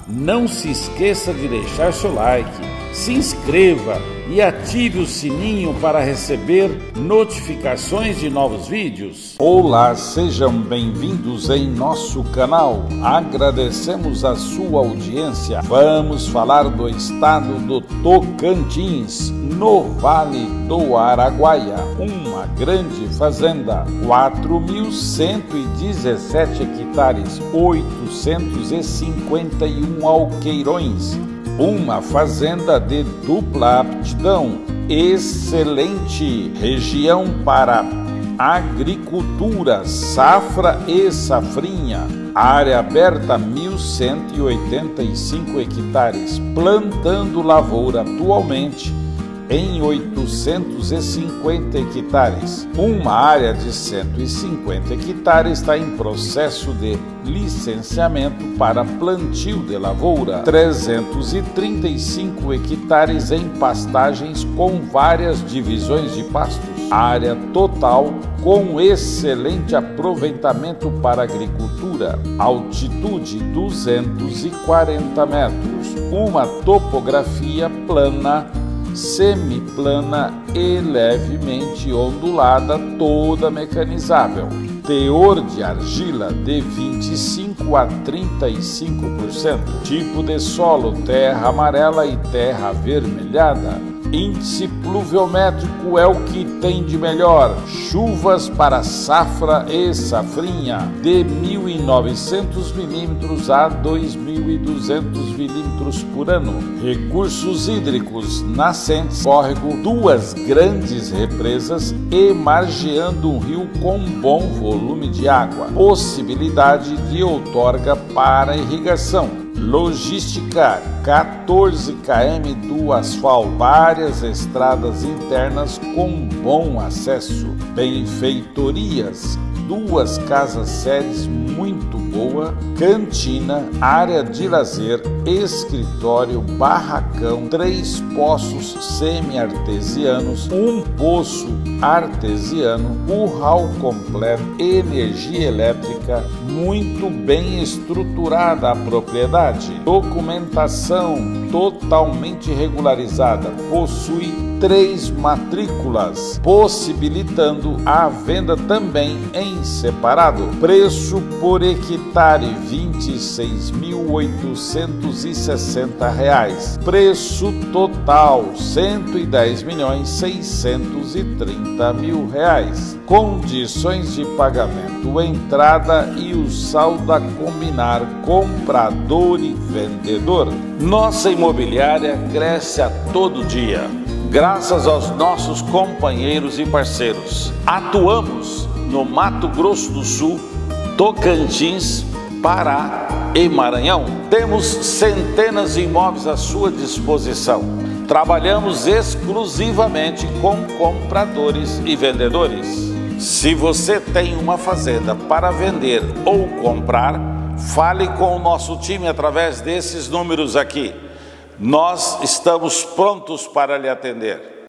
Não se esqueça de deixar seu like, se inscreva e ative o sininho para receber notificações de novos vídeos. Olá, sejam bem-vindos em nosso canal. Agradecemos a sua audiência. Vamos falar do estado do Tocantins, no Vale do Araguaia. Uma grande fazenda, 4.117 hectares, 851 alqueirões. Uma fazenda de dupla aptidão, excelente região para agricultura, safra e safrinha. Área aberta 1.185 hectares, plantando lavoura atualmente em 850 hectares. Uma área de 150 hectares está em processo de licenciamento para plantio de lavoura. 335 hectares em pastagens com várias divisões de pastos. Área total com excelente aproveitamento para agricultura. Altitude 240 metros. Uma topografia plana, semiplana e levemente ondulada, toda mecanizável. Teor de argila de 25 a 35%. Tipo de solo: terra amarela e terra avermelhada. Índice pluviométrico é o que tem de melhor. Chuvas para safra e safrinha de 1.900 milímetros a 2.200 milímetros por ano. Recursos hídricos: nascentes, córrego, duas grandes represas e margeando um rio com bom volume de água. Possibilidade de outorga para irrigação. Logística: 14 km do asfalto, várias estradas internas com bom acesso. Benfeitorias: duas casas sedes muito boa, cantina, área de lazer, escritório, barracão, 3 poços semi-artesianos, um poço artesiano, curral completo, energia elétrica, muito bem estruturada a propriedade. Documentação totalmente regularizada, possui 3 matrículas, possibilitando a venda também em separado. Preço por hectare: R$ 26.860. Preço total: R$ 110.630.000. Condições de pagamento: entrada e o saldo a combinar comprador e vendedor. Nossa imobiliária cresce a todo dia, graças aos nossos companheiros e parceiros. Atuamos no Mato Grosso do Sul, Tocantins, Pará e Maranhão. Temos centenas de imóveis à sua disposição. Trabalhamos exclusivamente com compradores e vendedores. Se você tem uma fazenda para vender ou comprar, fale com o nosso time através desses números aqui. Nós estamos prontos para lhe atender.